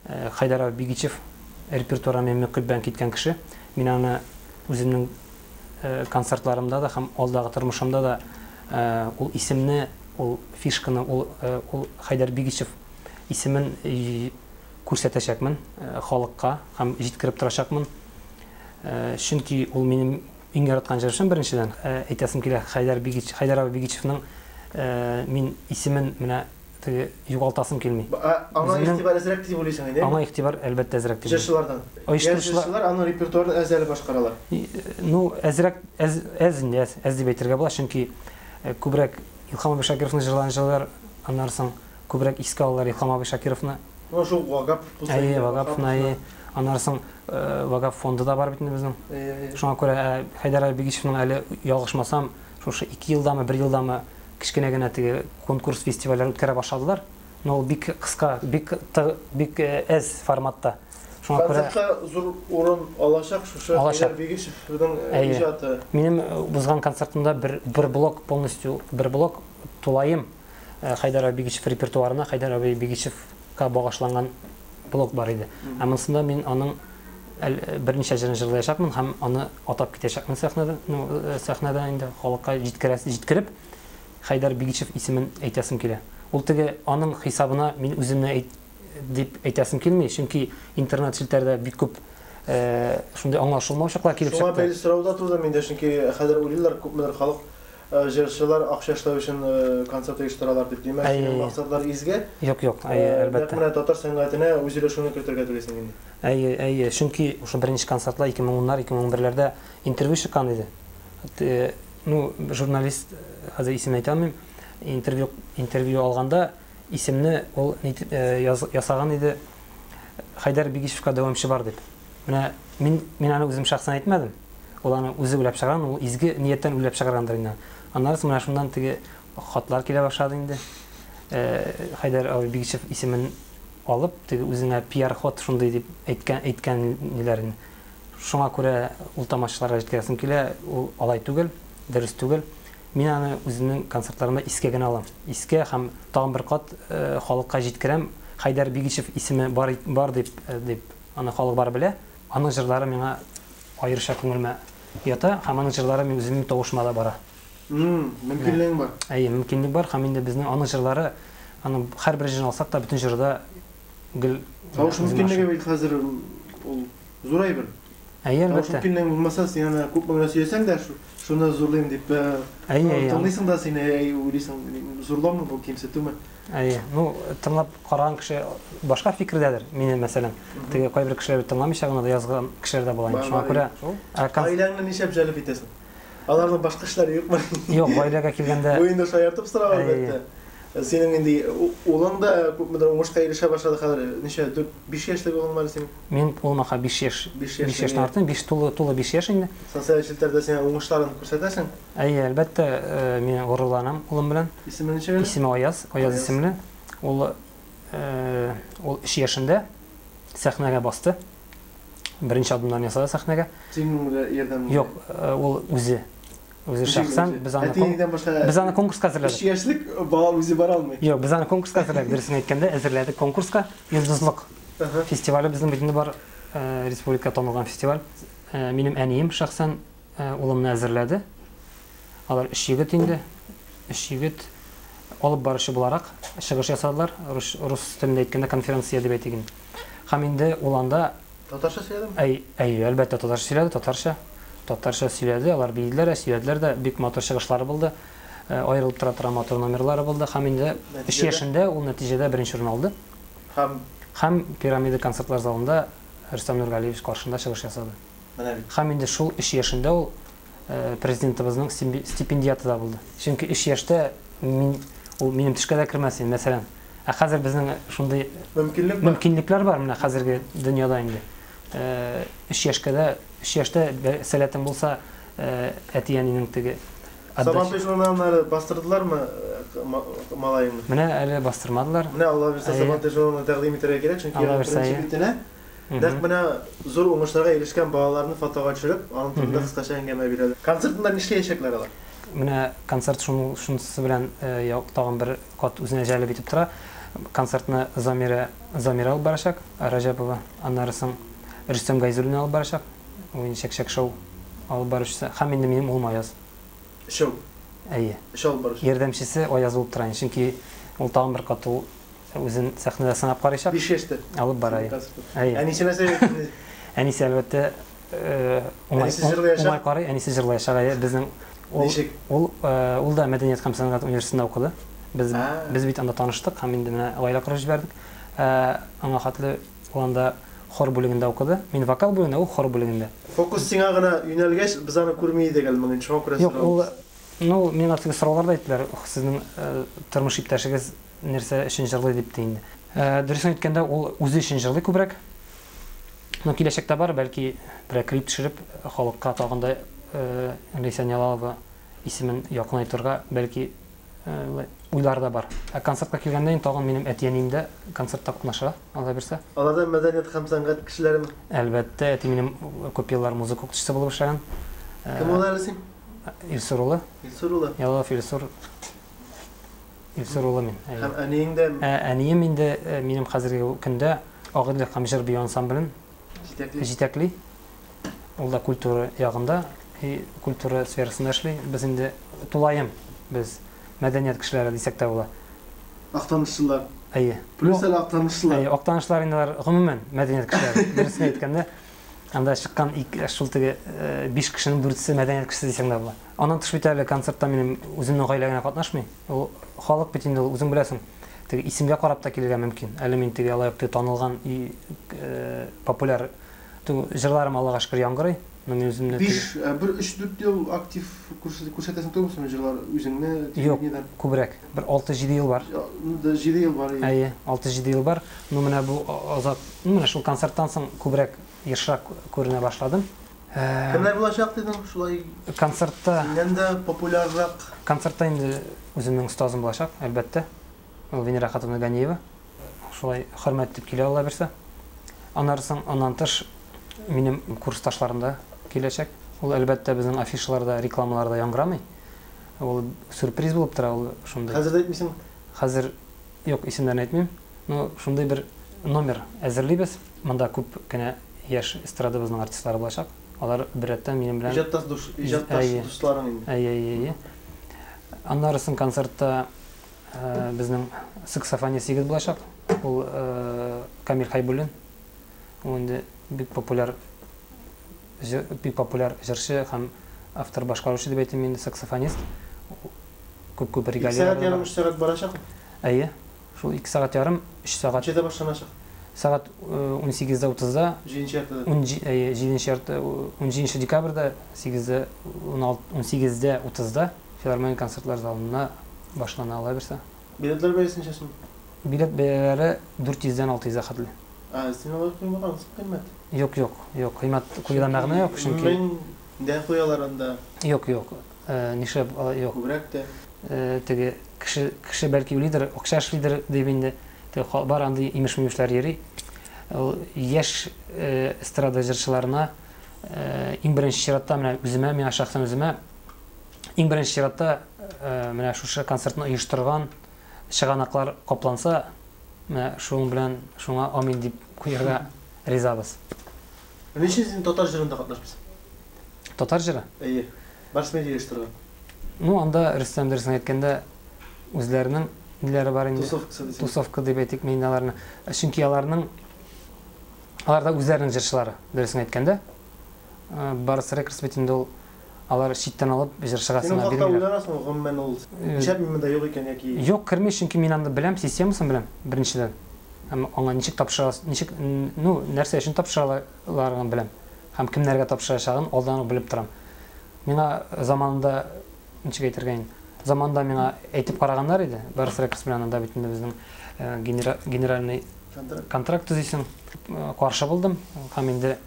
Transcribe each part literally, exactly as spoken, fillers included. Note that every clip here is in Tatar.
Хайдар Бигичев репертуарына мөкиббән киткән кеше. Мин аны үземнең концертларымда да һәм алдагы тормышымда да ул исемне, ул фишканы, ул Хайдар Бигичев исемен күрсәтәчәкмен халыкка һәм җиткереп торачакмын. Чөнки ул минем иң яраткан җырчым беренчедән. Әйтәсем килә, Хайдар Бигичев, Хайдар Бигичевның мин исемен менә югалтасым килми. Аңа игътибар әзрәк дип уйлыйсың инде? Аңа игътибар әлбәттә әзрәк дип. Җырчылардан. Җырчылар аның репертуарын әзәле башкаралар. Ну, әзрәк әз әз инде, әз дип әйтергә була, чөнки күбрәк Илһам Абишакировның җырларын җырлар, аннан күбрәк искә алалар Илһам Абишакировны. Ну, шу Вагап, Әйе, Вагапны, аннан Вагап фонды да бар бит инде безнең. Шуңа күрә Хайдар Бигичевның әле ялгышмасам, шушы ике елдамы, бер елдамы кичкенә генә теге конкурс фестивальләр үткәрә башладылар. Но ул бик кыска, бик бик әз форматта. Шуңа күрә концертта зур урын алачак шушы Хайдар Бигичевның иҗаты. Минем узган концертымда бер бер блок полностью, бер блок тулайым Хайдар Бигичев репертуарына, Хайдар Бигичевка багышланган блок бар иде. Ә монсында мин аның берничә җырын җырлаячакмын һәм аны атап китәчәкмен сәхнәдә, ну сәхнәдә инде халыкка җиткереп Хайдар Бигичев исемен әйтәсем килә. Ул теге аның хисабына мин үземне дип әйтәсем килми, чөнки интернет челтәрдә бик күп шундый аңлашылмаучаклар килеп чыкты. Шуңа бәйле сорауда турда миндә, чөнки хәзер уйлыйлар күпмедер халык җырчылар акча эшләү өчен концерт оештыралар дип. Димәк, максатлар изге. Юк, юк, әлбәттә. Менә татар сәнгатенә үзелешүне кертергә телисең инде. Әйе, әйе, чөнки ошо беренче концертлар ике мең уннар, ике мең унберләрдә интервью чыккан иде. Ну, журналист хәзер исемен әйтә алмыйм. Интервью интервью алганда исемне ул ясаган иде. Хайдар Бигичевка дәвамчы бар дип. Менә мин мин аны үзем шәхсән әйтмәдем. Ул аны үзе уйлап чыгарган, ул изге нияттән уйлап чыгаргандыр инде. Аннан соң менә шуннан теге хатлар килә башлады инде. Хайдар Бигичев исемен алып, теге үзенә пиар ход шундый дип әйткән әйткәннәр. Шуңа күрә ул тамашачыларга җиткәсем килә, ул алай түгел, дөрес түгел. Мин аны үземнең концертларымда искә генә алам. Искә һәм тагын бер кат халыкка җиткерәм. Хайдар Бигичев исеме бар бар дип дип аны халык бар белә. Аның җырлары миңа аеруча күңелмә ята, һәм аның җырлары мин үземнең тавышмада бара. Мм, мөмкинлек бар. Әйе, мөмкинлек бар, һәм инде безнең аның җырлары, аны һәрбер җырын алсак та бөтен җырда гел тавыш мөмкинлеге бит хәзер ул зур әйбер. Әйе, әлбәттә. Тавыш мөмкинлек булмаса, син аны күп меңгә сөйләсәң дә, шуны зурлыйм дип, тыңлыйсың да син уйлыйсың, зурламы бу, кимсетүме? Әйе, ну, тыңлап караган кеше башка фикердәдер. Мине мәсәлән, теге кайбер кешеләр тыңламыйча гына да язган кешеләр дә була инде. Шуңа күрә гаиләңне ничә җәлеп итәсең? Аларның башка эшләре юкмы? Юк, гаиләгә килгәндә Уенда шаяртып сорау әлбәттә. Синең инде улың да күпмедер уңышка ирешә башлады хәзер. Ничә, дүрт биш яшьлек улың бар синең? Мин улмаха биш яшь. биш яшьтән артын, биш тулы тулы биш яшь инде. Социаль челтәрдә син уңышларын күрсәтәсең? Әйе, әлбәттә, мин горурланам улым белән. Исеме ничә? Исеме Аяз, Аяз исемле. Ул ул өч яшендә сәхнәгә басты. Беренче адымнан ясады сәхнәгә. Синең ярдәм? Юк, ул үзе Үзе шәхсән без аны без аны конкурска әзерләдек. биш яшьлек бала үзе бара алмый. Юк, без аны конкурска әзерләдек. Дөресен әйткәндә, әзерләдек конкурска. Йолдызлык фестивале безнең битендә бар, республика танылган фестиваль. Минем әнием шәхсән улымны әзерләде. Алар өч егет инде. өч егет алып баручы буларак чыгыш ясадылар. Рус телендә әйткәндә конференция дип әйтегез. Һәм инде ул анда татарча сөйләдеме? Әй, әй, әлбәттә татарча сөйләде, татарча. Татарча сөйләде, алар билделәр, сөйләделәр дә, бик матур чыгышлары булды. Аерылып тора тора матур номерлары булды. Һәм инде өч яшендә ул нәтиҗәдә беренче урын алды. Һәм һәм пирамида концертлар залында Рөстәм Нургалиевич каршында чыгыш ясады. Менә бит. Һәм инде шул өч яшендә ул президентыбызның стипендияты да булды. Чөнки өч яшьтә мин ул минем төшкә дә кермәс иде, мәсәлән. Ә хәзер безнең шундый мөмкинлек бар. Мөмкинлекләр бар менә хәзерге дөньяда инде. өч яшькә дә өч яшьтә сәләтең булса, әтиянинең теге Сабантуй журналлары бастырдылармы малайыңны? Менә әле бастырмадылар. Менә Алла бирсә Сабантуй журналын тәкъдим итәргә кирәк, чөнки беренче битенә нәкъ менә зур уңышларга ирешкән балаларны фотога төшереп, аның турында кыскача әңгәмә бирәләр. Концертында нишләячәкләр алар? Менә концерт шунысы белән тагын бер кат үзенә җәлеп итеп тора. концертны Замира Замира алып барачак, Ражапова, аннарысын Рүстем Гайзуллин алып барачак. Ойын шек-шек шоу алып баручысы. Һәм инде минем ул Аяз. Шоу. Әйе. Шоу барыш. Ярдәмчесе Аяз булып тора. Чөнки ул тагын бер каты үзен сәхнәдә сынап карыйчак. биш яшьтә. Алып барай. Әйе. Әнисе нәрсә? Әнисе әлбәттә уңай карый, әнисе җырлаячак. Безнең ул ул ул да Мәдәният һәм сәнгать университетында укыды. Без без бит анда таныштык һәм инде менә гаилә корып җибәрдек. Аңа хатлы анда хор бүлегендә укыды. Мин вокал бүлегендә, ул хор бүлегендә. Фокус сиңа гына юнәлгәч, без аны күрмәй иде гәлмәгән шуңа күрә. Юк, ул ну, миңа теге сорауларда әйттеләр, сезнең тормыш иптәшегез нәрсә өчен җырлый дип тиенде. Дөресен әйткәндә, ул үзе өчен җырлый күбрәк. Но киләчәктә бар, бәлки бер клип төшереп, халыкка тагында Лейсан Ялалова исемен якынайтырга бәлки уйлар да бар. Ә концертка килгәндә инде тагын минем әтиәним концертта катнаша, Алла бирсә. Аларда мәдәният һәм сәнгать кешеләреме? Әлбәттә, әти минем күп еллар музыка укытучысы булып эшләгән. Кем улар син? Илсур улы. Илсур улы. Ялалов Илсур. Илсур улы мин. Һәм әниең дә? Әнием инде минем хәзерге көндә Агыйдел һәм җыр бию ансамблен җитәкли. Ул да культура ягында, культура сферасында эшли. Без инде тулаем, без мәдәният кешеләре дисәк тә була. Актанышчылар. Әйе. Плюс әле актанышчылар. Әйе, актанышлар инде гомумән мәдәният кешеләре. Дөресен әйткәндә, анда чыккан шул теге биш кешенең дүртесе мәдәният кешесе дисәң дә була. Аннан тыш бит әле концертта минем үземнең гаиләгә катнашмый. Ул халык бит инде үзең беләсең. Теге исемгә карап та килергә мөмкин. Әле мин теге алай ук танылган и популяр җырларым Аллага шөкер яңгырый. Мен үземне биш, бер өч дүрт ел актив күрсәтәсең түгелме җырлар үзеңне телевидениедән? Күбрәк. Бер алты җиде ел бар. җиде ел бар. Әйе, алты җиде ел бар. Ну менә бу азат, ну менә шул концерттан соң күбрәк ешрак күренә башладым. Кемнәр булачак дидең шулай? Концертта Синнән дә популяррак. Концертта инде үземнең остазым булачак, әлбәттә. Ул Венера Хатуновна Ганиева. Шулай хөрмәт итеп килә Алла бирсә. Аннан аннан тыш минем курсташларым да киләчәк. Ул әлбәттә безнең афишаларда, рекламаларда яңгырамый. Ул сюрприз булып тора, ул шундый. Хәзер әйтмисең? Хәзер юк, исемнәрен әйтмим. Но шундый бер номер әзерлибез. Монда күп кенә яшь эстрадабызның артистлары булачак. Алар беррәттән минем белән иҗатташ душ, иҗатташ дусларың инде. Әйе, әйе. Аннарысын концертта безнең саксофонист егет булачак. Ул Камил Хайбуллин. Ул инде бик популяр бик популяр җырчы һәм автор башкаручы дип әйтим инде, саксофонист. Күп-күп регалиялар. Сәгать ярым, өч сәгать барачак. Әйе. Шул ике сәгать ярым, өч сәгать. Ничәдә башланачак? Сәгать ун сигездә утызда. җиденче яртыда. җиденче яртыда, ун җиденче декабрьдә, сигездә, ун сигездә утызда филармония концертлар залында башлана ала бирсә. Билетлар бәясе ничә? Билет бәяләре дүрт йөздән алты йөзгә хәтле. А, син алар куймаган кыйммәт? Юк, юк, юк, кыйммәт куйган мәгънә юк, чөнки Мин дә куялар анда. Юк, юк. Нишләп юк? Күбрәк тә теге кеше кеше бәлки лидер, акча лидер дип инде бар андый имеш-мимешләр йөри. Ул яшь эстрада җырчыларына иң беренче чиратта менә үземә, миңа шәхсән үземә иң беренче чиратта менә шушы концертны оештырган чыганаклар капланса, менә шуның белән шуңа амин дип куярга ризабыз. Ничә син татар җырында катнашмыйсың? Татар җыры? Әйе. Барсы медиа оештырган. Ну, анда Рөстәм дөресен әйткәндә үзләренең ниләре бар инде. Тусовка. Тусовка дип әйтик мин аларны. Чөнки аларның аларда үзләренең җырчылары, дөресен әйткәндә. Барс Рекордс бит инде ул алар читтән алып җырчыга сына бирәләр. Син уйларсың, гомумән ул ничә минутта юк икән яки? Юк, керми, чөнки мин анда беләм, системасын беләм, беренчедән. Һәм аңа ничек тапшырас, ничек, ну, нәрсә өчен тапшыраларын беләм. Һәм кемнәргә тапшырачагын алдан ук белеп торам. Миңа заманында ничек әйтергә инде? Заманда миңа әйтеп караганнар иде. Барс Рекордс белән анда бит инде безнең генеральный контракт төзисең. Каршы булдым һәм инде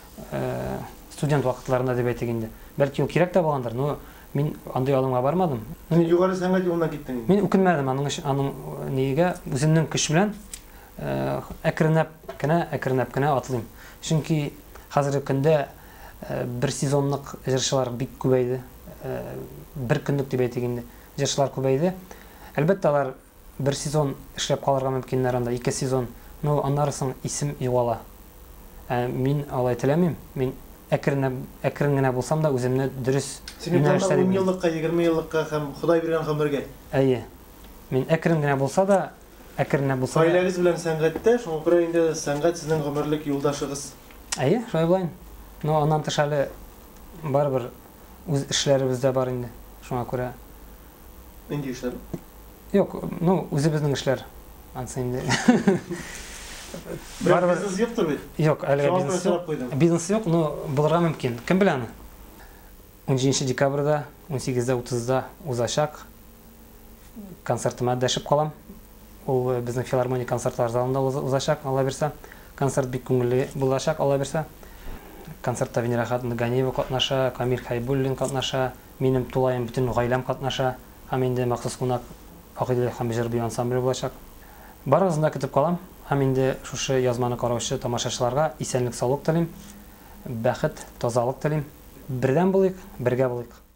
студент вакытларында дип әйтик инде. Бәлки ул кирәк тә булгандыр, но мин андый алымга бармадым. Мин югары сәнгать юлына киттем. Мин үкенмәдем аның аның нигә үземнең көч белән әкренәп кенә, әкренәп кенә атлыйм. Чөнки хәзерге көндә бер сезонлык җырчылар бик күбәйде. Бер көнлек дип әйтик инде. Җырчылар күбәйде. Әлбәттә алар бер сезон эшләп калырга мөмкиннәр анда, ике сезон. Ну, аннарысын исем югала. Мин алай теләмим. Мин әкрен әкрен генә булсам да үземне дөрес юнәлештә ун еллыкка, егерме еллыкка һәм Ходай биргән гомергә. Әйе. Мин әкрен генә булса да, әкрен генә булса да. Гаиләгез белән сәнгатьтә, шуңа күрә инде сәнгать сезнең гомерлек юлдашыгыз. Әйе, шулай булган. Ну, аннан тыш әле барыбер үз эшләребез дә бар инде. Шуңа күрә. Нинди эшләр? Юк, ну, үзебезнең эшләр. Ансы инде. Барыбер бизнес юктыр бит. Юк, әлегә бизнес юк. Бизнес юк, но булырга мөмкин. Кем белә аны? он җиденче декабрьдә, он сигездә утызда узачак. Концертыма дәшеп калам. Ул безнең филармония концертлар залында узачак, Алла бирсә. Концерт бик күңелле булачак, Алла бирсә. Концертта Венерахат Ганиева катнаша, Камил Хайбуллин катнаша, минем тулаем бөтен гаиләм катнаша. Һәм инде махсус кунак Акыйдә һәм җыр-бию ансамбле булачак. Барыгызны да көтеп калам. Һәм инде шушы язманы караучы тамашачыларга исәнлек, саулык телим, бәхет, тазалык телим. Бердән булыйк, бергә булыйк.